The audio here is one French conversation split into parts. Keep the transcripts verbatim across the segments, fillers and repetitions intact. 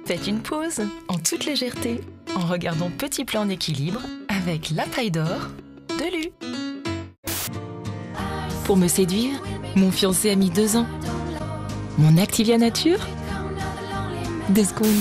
Faites une pause en toute légèreté en regardant Petit Plan en équilibre avec La Paille d'Or de Lu. Pour me séduire, mon fiancé a mis deux ans. Mon Activia Nature, deux secondes.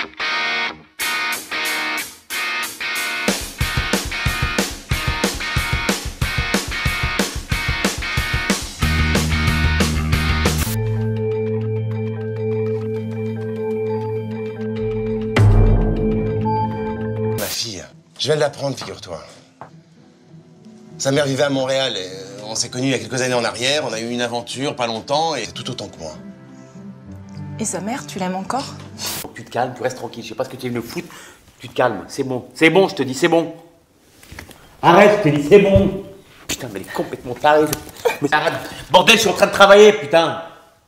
Ma fille, je viens de l'apprendre, figure-toi. Sa mère vivait à Montréal et on s'est connus il y a quelques années en arrière. On a eu une aventure pas longtemps et tout autant que moi. Et sa mère, tu l'aimes encore? Tu te calmes, tu restes tranquille. Je sais pas ce que tu es venu foutre. Tu te calmes, c'est bon. C'est bon, je te dis, c'est bon. Arrête, je te dis, c'est bon. Putain, mais elle est complètement tarée. Mais arrête. Bordel, je suis en train de travailler, putain.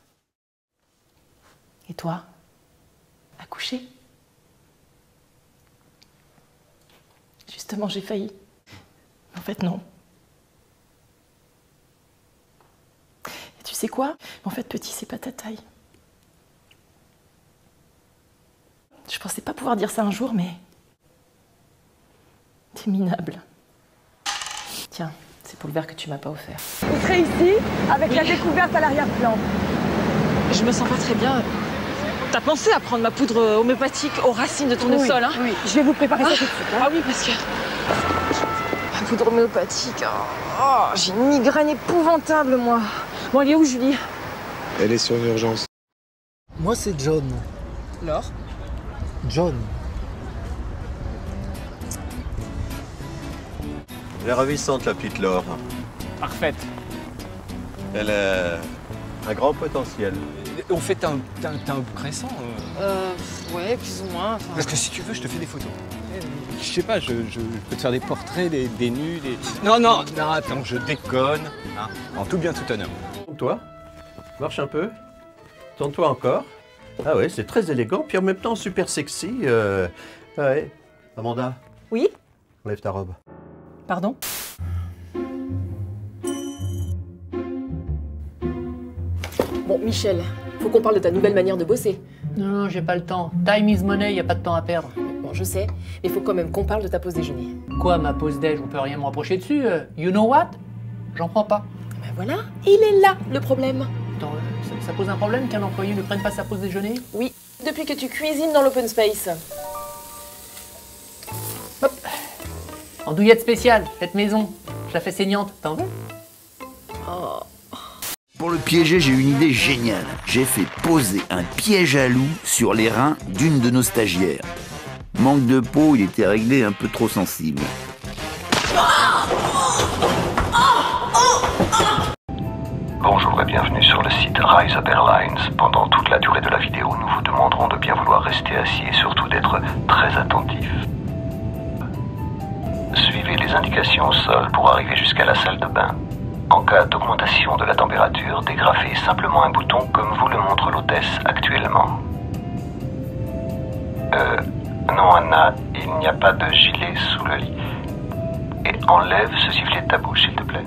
Et toi? Accoucher? Justement, j'ai failli. En fait, non. Et tu sais quoi? En fait, petit, c'est pas ta taille. Je pensais pas pouvoir dire ça un jour, mais... T'es minable. Tiens, c'est pour le verre que tu m'as pas offert. Vous serez ici avec la découverte à l'arrière-plan. Je me sens pas très bien. T'as pensé à prendre ma poudre homéopathique aux racines de tournesol, hein? Oui, je vais vous préparer ça Ah, tout de suite. Hein. ah oui, parce que... Ma poudre homéopathique, oh, oh, j'ai une migraine épouvantable, moi. Bon, elle est où, Julie? Elle est sur une urgence. Moi, c'est John. Laure? John. Elle est ravissante, la petite Laure. Parfaite. Elle a un grand potentiel. Au fait, t'as un, t'as un- t'as un pressant euh, Euh, ouais, plus ou moins. Enfin... Parce que si tu veux, je te fais des photos. Je sais pas, je, je peux te faire des portraits, des, des nus, des... Non, non, non, attends, je déconne. Hein, en tout bien, tout honneur. Tourne-toi. Marche un peu. Tourne-toi encore. Ah ouais, c'est très élégant, puis en même temps super sexy. Euh... Ouais. Amanda, Oui? enlève ta robe. Pardon? Bon, Michel, faut qu'on parle de ta nouvelle manière de bosser. Non, non, j'ai pas le temps. Time is money, y a pas de temps à perdre. Bon, je sais, mais faut quand même qu'on parle de ta pause déjeuner. Quoi, ma pause déj, on peut rien me reprocher dessus euh, You know what? J'en prends pas. Ben voilà, il est là, le problème. Attends, euh, ça, ça pose un problème qu'un employé ne prenne pas sa pause déjeuner? Oui, depuis que tu cuisines dans l'open space. Andouillette spéciale, faite maison. Je la fais saignante, t'en veux? Oh. Pour le piéger, j'ai une idée géniale. J'ai fait poser un piège à loup sur les reins d'une de nos stagiaires. Manque de peau, il était réglé un peu trop sensible. Bonjour et bienvenue sur le site Rise Up Airlines. Pendant toute la durée de la vidéo, nous vous demanderons de bien vouloir rester assis et surtout d'être très attentif. Suivez les indications au sol pour arriver jusqu'à la salle de bain. En cas d'augmentation de la température, dégrafez simplement un bouton comme vous le montre l'hôtesse actuellement. Euh, non Anna, il n'y a pas de gilet sous le lit. Et enlève ce sifflet de ta bouche, s'il te plaît.